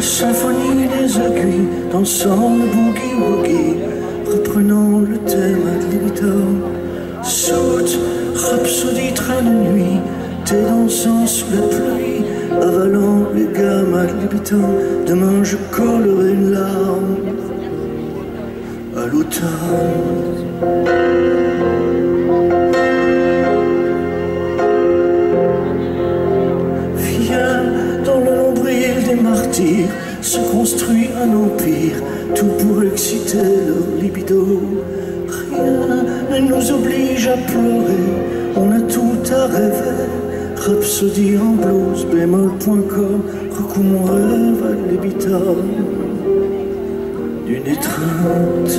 symphonie des aiguilles, dansant le boogie-woogie, reprenant le thème ad libitum. Saute, rhapsodie, train de nuit, t'es dansant sous la pluie, avalant les gammes ad libitum. Demain je collerai une larme à l'automne. Martyr, se construit un empire, tout pour exciter leur libido. Rien ne nous oblige à pleurer, on a tout à rêver. Rhapsodie en blues, bémol.com, recoue mon rêve à libitum d'une étreinte.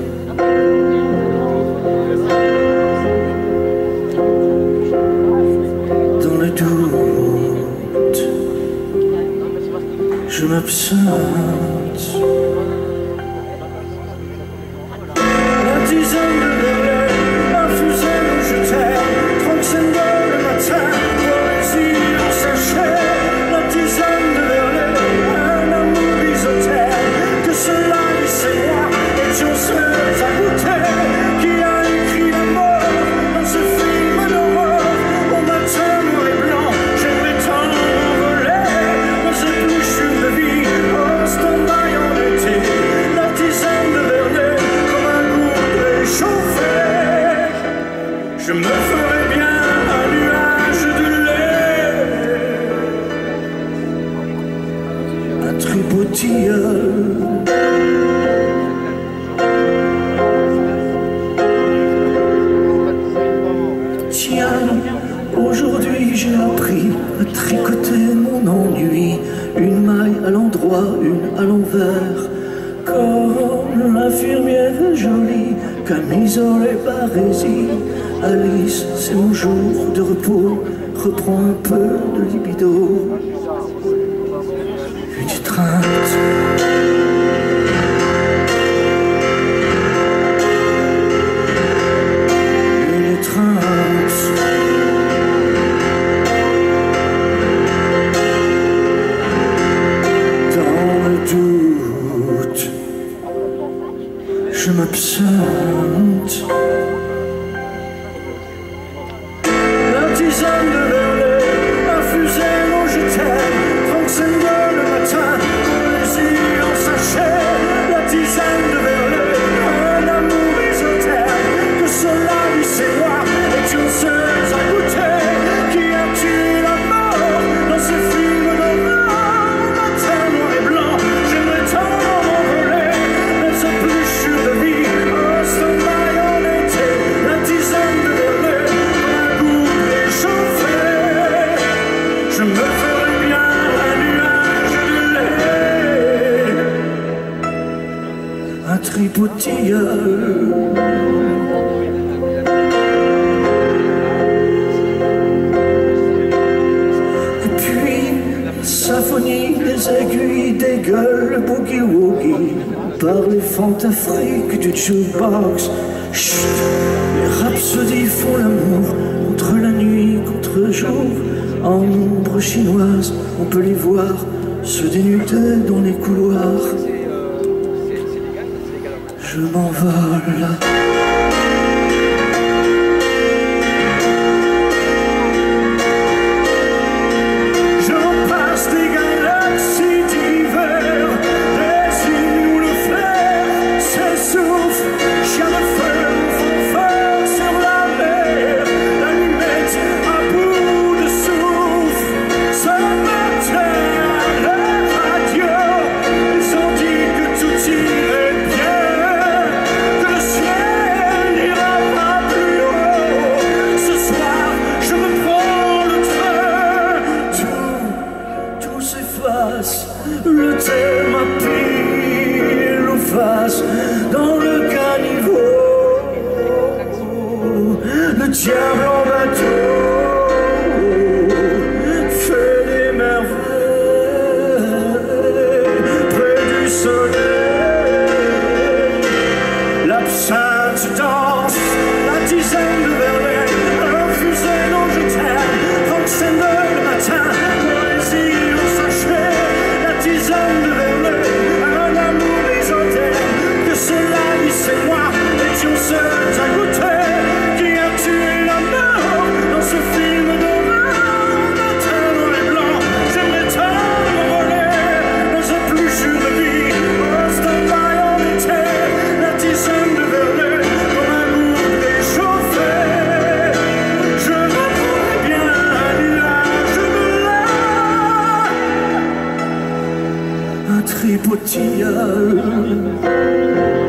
Dans le doute, je m'absente. La tisane de Verlaine, infusée où je t'aime, 35 le matin, poésie en sachet. La tisane de Verlaine, un amour isotherme, que cela lui c'est moi, étions seuls à goûter. Qui a écrit la mort dans ce film d'horreur, au matin noir et blanc, j'aimerais tant m'envoler dans cette bouchure de vie, en stand-by en été. La tisane de Verlaine, comme un goût réchauffé, je me ferais bien un nuage de lait, un tributilleul. Aujourd'hui j'ai appris à tricoter mon ennui, une maille à l'endroit, une à l'envers. Comme l'infirmière jolie, camisole et barésie. Alice, c'est mon jour de repos, reprends un peu de libido. Une étreinte. Je m'absente. La tisane de Verlaine, infusée où je t'aime, 35 le matin, poésie en sachet. La tisane de Verlaine, un amour isotherme, que cela lui c'est moi, étions seuls à goûter. Qui a tué la mort dans ce film d'horreur, au matin noir et blanc, j'aimerais tant m'envoler dans ce bouchure de vie, en stand-by en été. La tisane de Verlaine, un goût réchauffé, je me ferais bien un nuage de lait, un tripotilleul. Symphonie des aiguilles, des gueules, le boogie-woogie, par les fantafriques du jukebox. Chut, les rhapsodies font l'amour, contre la nuit, contre le jour. En ombre chinoise, on peut les voir se dénuder dans les couloirs. Je m'envole. Le thème à pile ou face dans le caniveau, le diable en bateau fait des merveilles près du soleil. L'absinthe danse, la tisane de Verlaine, infusée dont je t'aime, 35 le matin, poésie au sachet. La tisane de tripotille.